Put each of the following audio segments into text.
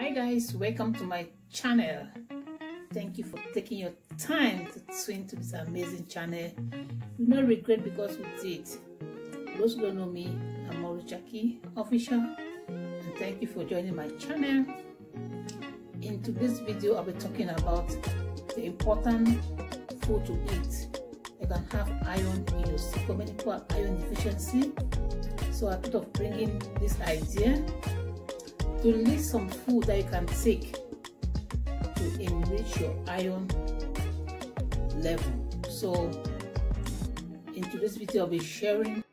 Hi guys, welcome to my channel. Thank you for taking your time to tune to this amazing channel. You will not regret because you did. For those who don't know me, I'm Moruchaki Official, and thank you for joining my channel. In today's video, I'll be talking about the important food to eat. You can have iron in your system. Many people have iron deficiency, so I thought of bringing this idea to list some food that you can take to enrich your iron level. So in today's video, I'll be sharing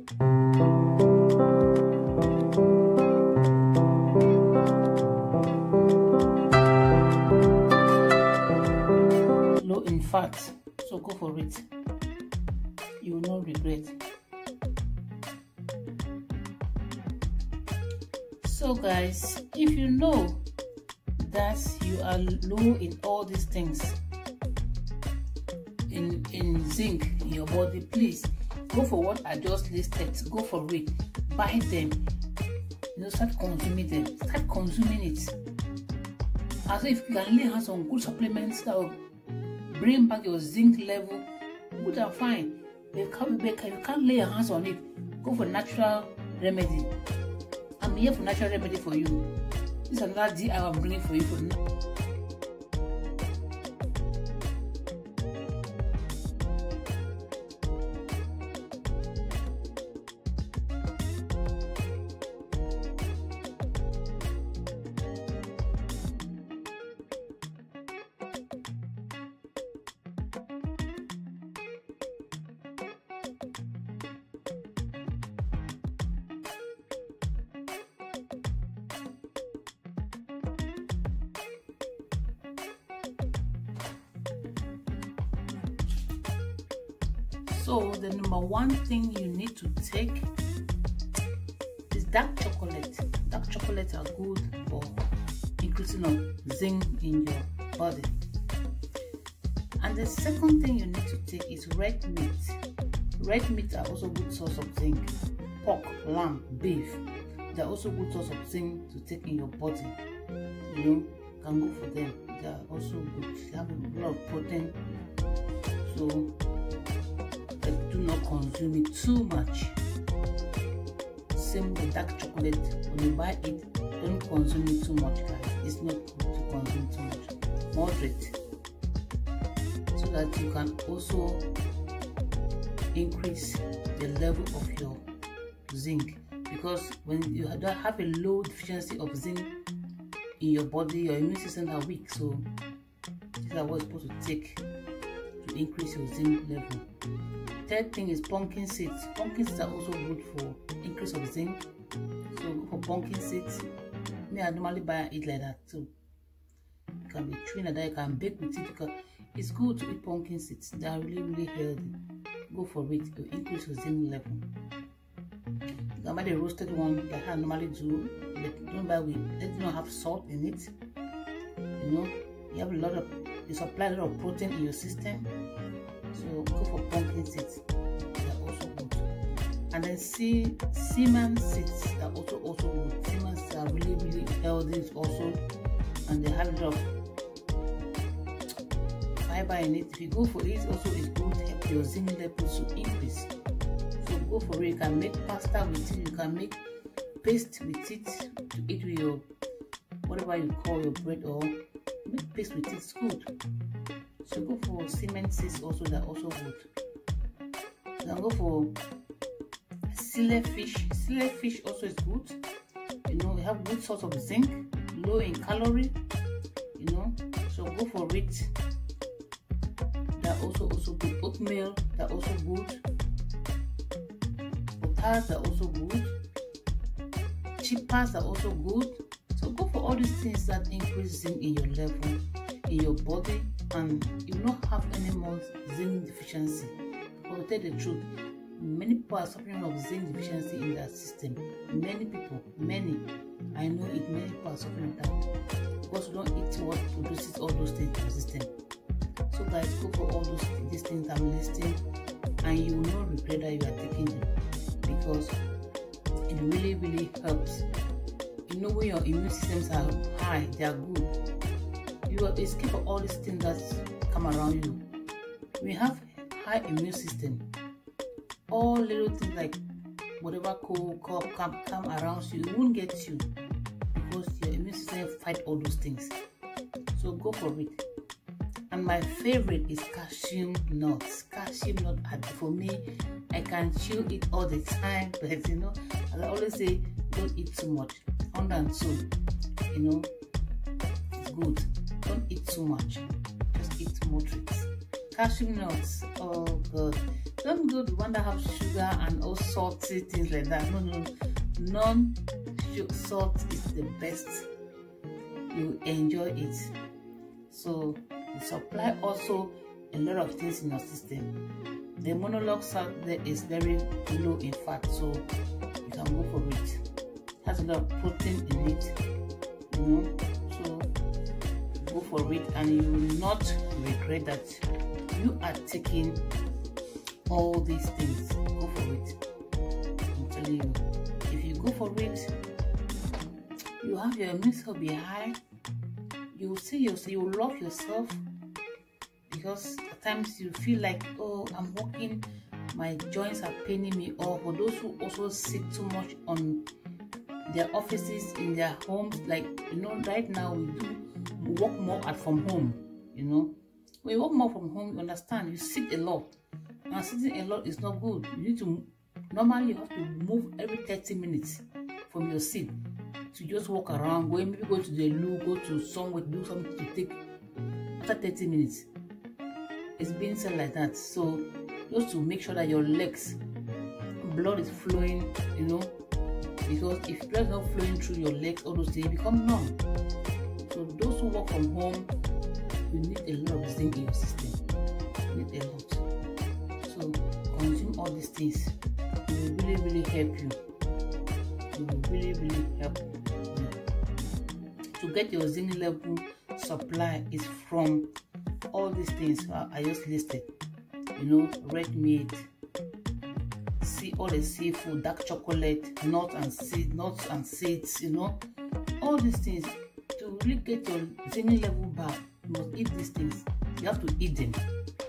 low in fat, so go for it. You will not regret. So guys, if you know that you are low in all these things, in zinc in your body, please go for what I just listed. Go for it. Buy them. Start consuming them. Start consuming it. As if you can lay hands on good supplements that will bring back your zinc level, good and fine. If you can't lay your hands on it, go for natural remedy. I'm here for natural remedy for you. This is another DIY I'm bringing for you for now. So the number one thing you need to take is dark chocolate. Dark chocolates are good for increasing of zinc in your body. And the second thing you need to take is red meat. Red meat are also good source of zinc. Pork, lamb, beef, they are also good source of zinc to take in your body. You can go for them. They are also good. They have a lot of protein. So do not consume it too much. Same with dark chocolate. When you buy it, don't consume it too much, guys. It's not good to consume too much. Moderate, so that you can also increase the level of your zinc. Because when you have a low deficiency of zinc in your body, your immune system are weak. So these are what you're supposed to take to increase your zinc level. Third thing is pumpkin seeds. Pumpkin seeds are also good for increase of zinc. So go for pumpkin seeds. Me, I normally buy and eat like that too. You can be chewing like that. You can bake with it. It's good to eat pumpkin seeds. They are really healthy. Go for it to increase your zinc level. You can buy the roasted one like I normally do. Don't buy with. Let it not have salt in it. You have you supply a lot of protein in your system. So go for pumpkin seeds. They are also good. And then semen seeds are also good. Semen seeds are really healthy also, and they have a lot of fiber in it. If you go for it, also it's good to help your zinc levels to increase. So go for it. You can make pasta with it. You can make paste with it to eat with your whatever you call your bread, or make paste with it. It's good. So go for cement seeds also, they're also good. You can go for silver fish. Silver fish also is good. We have good source of zinc, low in calorie. So go for it. They're also good. Oatmeal, they're also good. Potash, they're also good. Chipas are also good. So go for all these things that increase zinc in your level, in your body, and you will not have any more zinc deficiency. But to tell the truth, many people are suffering of zinc deficiency in their system. Many people, I know it, many people are suffering of that because you don't eat what produces all those things in your system. So guys, go for all these things I'm listing, and you will not regret that you are taking them, because it really helps You know, when your immune systems are high, they are good. You are escape of all these things that come around you. We have high immune system. All little things like whatever cold come around you, it won't get you because your immune system fight all those things. So go for it. And my favorite is cashew nuts. Cashew nut, for me, I can chew it all the time, but you know, as I always say, don't eat too much. 102, you know, it's good. Don't eat too much. Just eat moderate. Cashew nuts, oh god. Don't go the one that have sugar and all salty things like that. No. Non-salt is the best. You enjoy it. So the supply also a lot of things in your system. The monologues out there is very low in fat, so you can go for it. It has a lot of protein in it, you know. So go for it, and you will not regret that you are taking all these things. Go for it. I'm telling you, if you go for it, you have your immune system be high. You will see yourself, you will love yourself, because at times you feel like, oh, I'm walking, my joints are paining me. Or for those who also sit too much on their offices, in their homes, like, you know, right now we work more from home. You know, when you work more from home, you understand, you sit a lot, and sitting a lot is not good. You need to, normally you have to move every 30 minutes from your seat to just walk around, maybe go to the loo, go to somewhere, do something to take after 30 minutes. It's being said like that. So just to make sure that your legs, blood is flowing, you know, because if blood is not flowing through your legs, all those things become numb. So those who work from home, you need a lot of zinc in your system. You need a lot. So consume all these things. It will really help you. It will really help you. To get your zinc level supply is from all these things I just listed. You know, red meat, see all the seafood, dark chocolate, nuts and seeds, you know, all these things. To really get your zinc level back, you must eat these things. You have to eat them.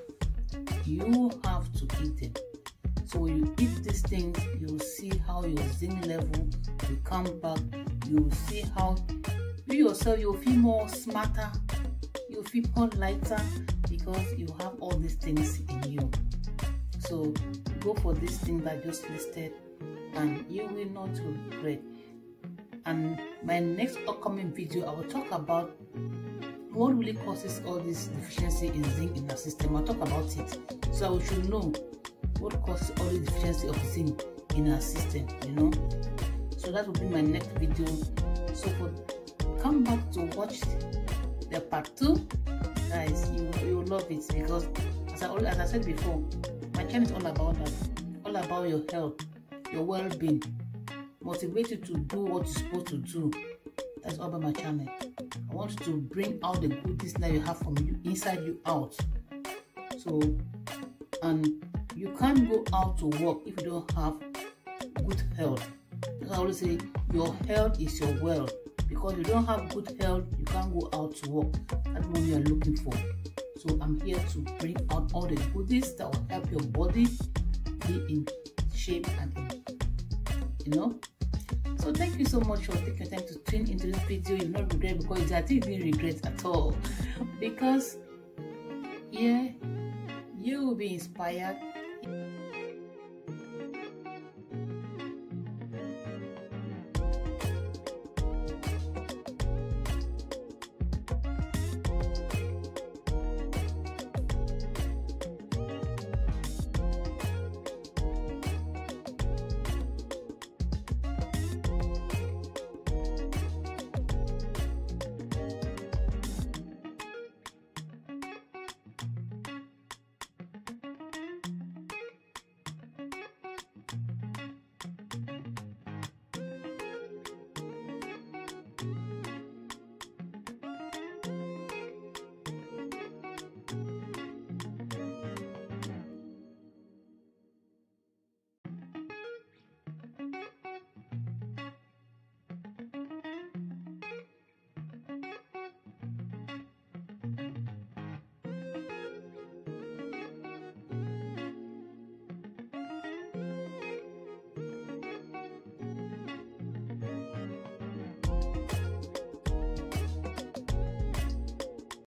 You have to eat them. So when you eat these things, you will see how your zinc level will come back. You will see how you yourself, you will feel more smarter, you will feel more lighter, because you have all these things in you. So go for these things that I just listed, and you will not regret. And my next upcoming video, I will talk about what really causes all this deficiency in zinc in our system. I'll talk about it, so we should know what causes all the deficiency of zinc in our system, you know. So that will be my next video. So come back to watch the part 2, guys. You will love it, because as I said before, my channel is all about that, all about your health, your well-being, motivate you to do what you're supposed to do. That's all about my channel. I want you to bring out the goodness that you have from you, inside you, out. So, and you can't go out to work if you don't have good health. As I always say, your health is your wealth. Because you don't have good health, you can't go out to work. That's what you are looking for. So I'm here to bring out all the goodies that will help your body be in shape and you know. So thank you so much for taking time to tune into this video. You will not regret, because I didn't regret at all. Because yeah, you will be inspired,